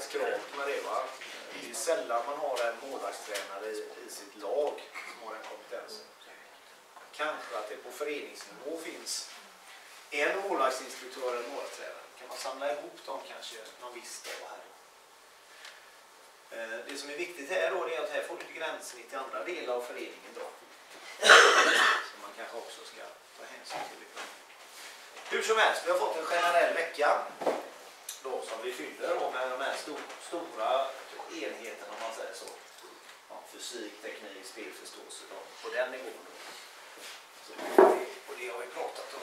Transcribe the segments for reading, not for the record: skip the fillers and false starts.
ställas krav med det, va? Det är sällan man har en målvaktstränare i sitt lag som har den kompetensen. Kanske att det på föreningsnivå finns en målvaktsinstruktör eller målvaktstränare. Kan man samla ihop dem kanske någon viss dag här. Det som är viktigt här då är att här får du gränssnitt i andra delar av föreningen då. Som man kanske också ska ta hänsyn till. Hur som helst, vi har fått en generell vecka då som vi fyller då med de här stora enheterna, om man säger så. Ja, fysik, teknik, spelförståelse då, på den nivån då. Så det har vi pratat om.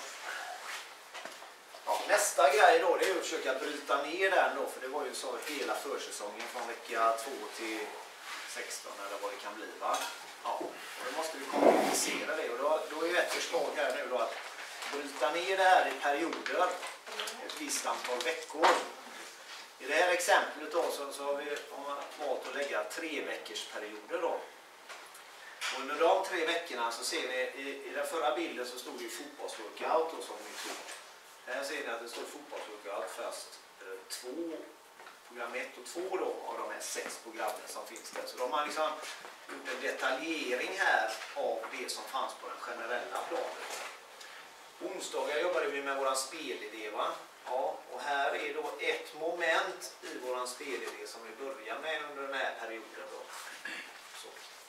Ja, nästa grej då, det är att försöka bryta ner den då, för det var ju så hela försäsongen från vecka 2 till 16 eller vad det kan bli, va? Ja, och då måste vi konkretisera det, och då är ett förslag här nu då att bryta ner det här i perioder, ett visst antal veckor. I det här exemplet då så har vi valt att lägga 3 veckors perioder då. Och under de 3 veckorna så ser ni i den förra bilden så stod det fotbollsworkout då som ni tog. Här ser ni att det står fotbollsworkout fast 2, program 1 och 2 då av de här 6 programmen som finns där. Så de har liksom gjort en detaljering här av det som fanns på den generella planen. Onsdagar jobbade vi med våran spelidé, va? Ja, och här är då ett moment i våran spelidé som vi börjar med under den här perioden då. Så.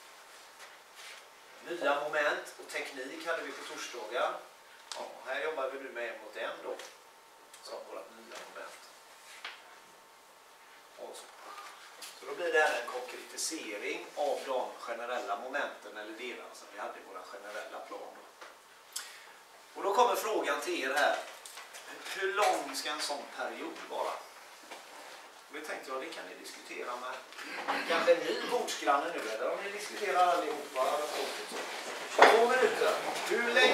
Nya moment och teknik hade vi på torsdagar. Ja, här jobbar vi nu med mot en då. Som vårat nya moment. Och så då blir det här en konkretisering av de generella momenten eller delarna som vi hade i våra generella plan. Och då kommer frågan till er här. Hur lång ska en sån period vara? Och vi tänkte att det kan ni diskutera med kanske ni bordsgranne nu, eller om ni diskuterar allihopa. 2 minuter. Hur länge